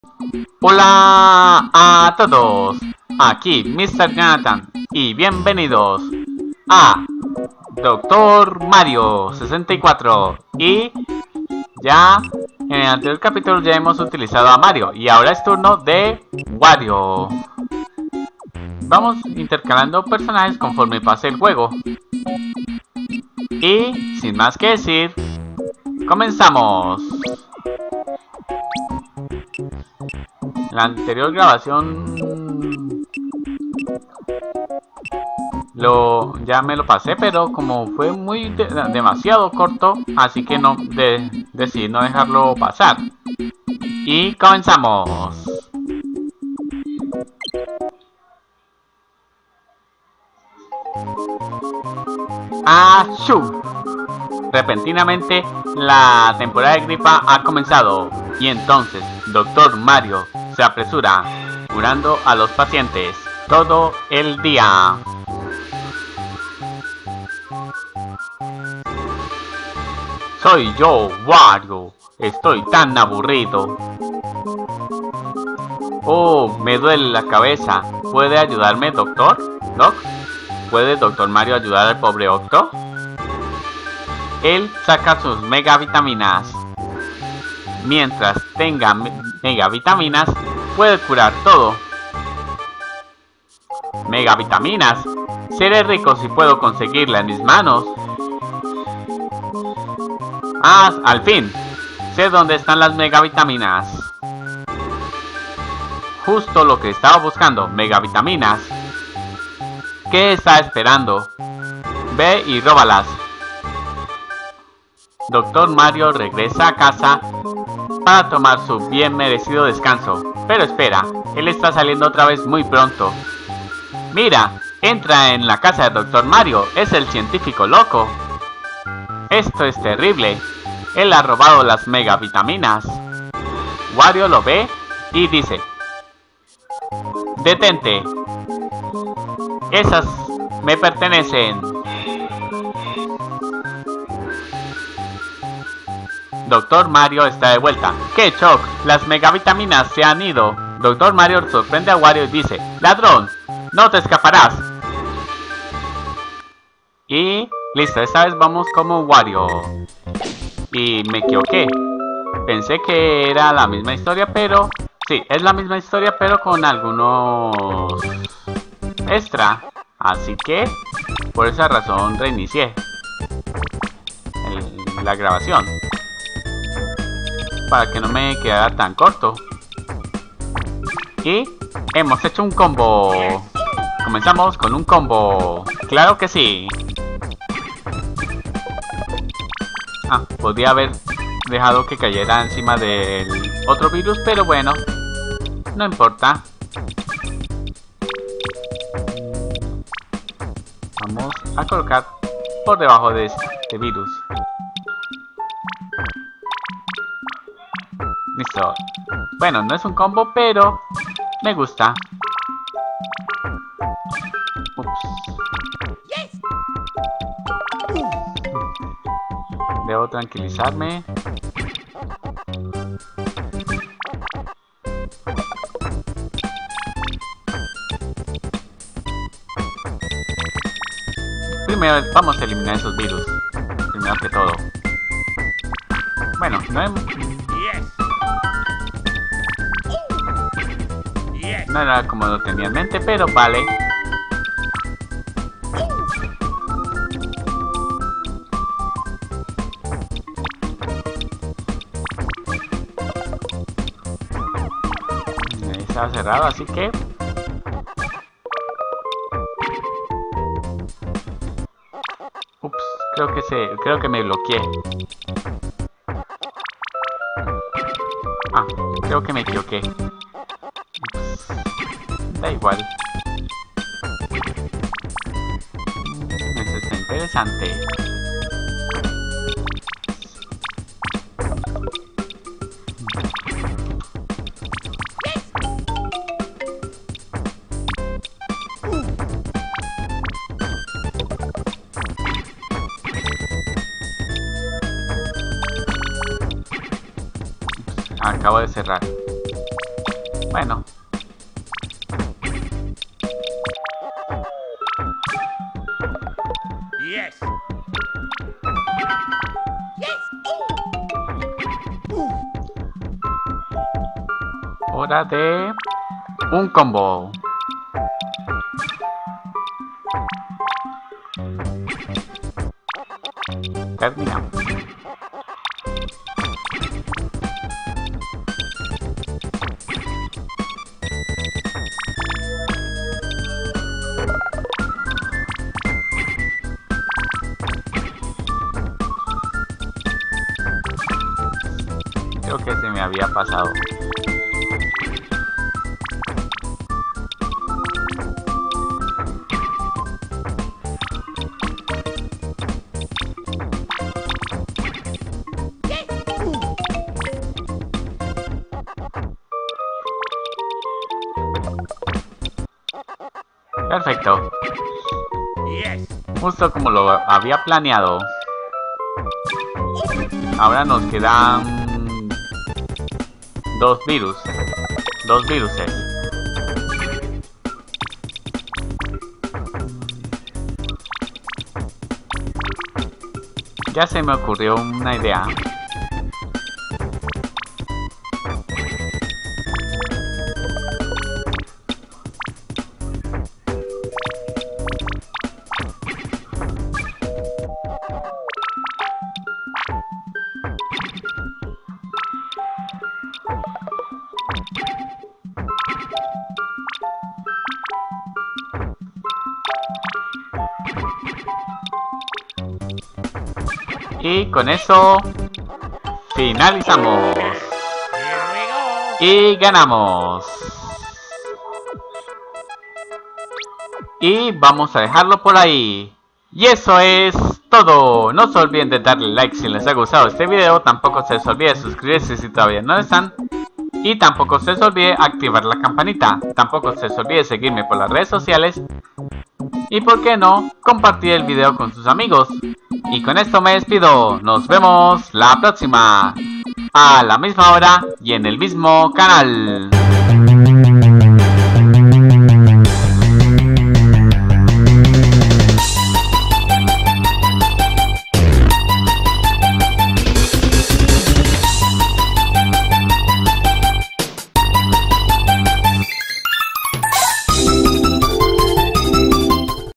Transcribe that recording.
Hola a todos, aquí Mr. Jonathan y bienvenidos a Doctor Mario 64. Y ya en el anterior capítulo ya hemos utilizado a Mario y ahora es turno de Wario. Vamos intercalando personajes conforme pase el juego. Y sin más que decir, comenzamos. La anterior grabación ya me lo pasé, pero como fue demasiado corto, así que decidí no dejarlo pasar. Y comenzamos. ¡Achú! Repentinamente, la temporada de gripa ha comenzado y entonces Dr. Mario se apresura, curando a los pacientes todo el día. Soy yo, Wario. Estoy tan aburrido. Oh, me duele la cabeza. ¿Puede ayudarme, doctor? ¿Doc? ¿Puede Dr. Mario ayudar al pobre Octo? Él saca sus megavitaminas. Mientras tenga megavitaminas, puede curar todo. ¿Megavitaminas? Seré rico si puedo conseguirla en mis manos. ¡Ah, al fin! Sé dónde están las megavitaminas. Justo lo que estaba buscando, megavitaminas. ¿Qué está esperando? Ve y róbalas. Dr. Mario regresa a casa para tomar su bien merecido descanso. Pero espera, él está saliendo otra vez muy pronto. Mira, entra en la casa de Dr. Mario, es el científico loco. Esto es terrible. Él ha robado las megavitaminas. Wario lo ve y dice: detente. Esas me pertenecen. Dr. Mario está de vuelta. ¡Qué shock! Las megavitaminas se han ido. Dr. Mario sorprende a Wario y dice: ¡ladrón! ¡No te escaparás! Y listo, esta vez vamos como Wario. Y me equivoqué. Pensé que era la misma historia, pero... sí, es la misma historia, pero con algunos... extra. Así que, por esa razón reinicié la grabación. Para que no me quedara tan corto. Y hemos hecho un combo. Comenzamos con un combo. Claro que sí. Podría haber dejado que cayera encima del otro virus, pero bueno, no importa. Vamos a colocar por debajo de este virus. Listo. Bueno, no es un combo, pero me gusta. Ups. Debo tranquilizarme. Primero vamos a eliminar esos virus. Primero que todo. Bueno, no era como lo tenía en mente, pero vale. Estaba cerrado, así que... ups, creo que me bloqueé. Creo que me equivoqué. Ups, da igual. Eso está interesante. Acabo de cerrar. Bueno. Yes. Hora de un combo. Terminamos. Creo que se me había pasado. Perfecto. Yes. Justo como lo había planeado. Ahora nos quedan dos viruses. Ya se me ocurrió una idea. Y con eso finalizamos. Here we go. Y ganamos. Y vamos a dejarlo por ahí. Y eso es todo. No se olviden de darle like si les ha gustado este video. Tampoco se les olvide suscribirse si todavía no lo están. Y tampoco se les olvide activar la campanita. Tampoco se les olvide seguirme por las redes sociales. Y por qué no, compartir el video con sus amigos. Y con esto me despido. Nos vemos la próxima. A la misma hora y en el mismo canal.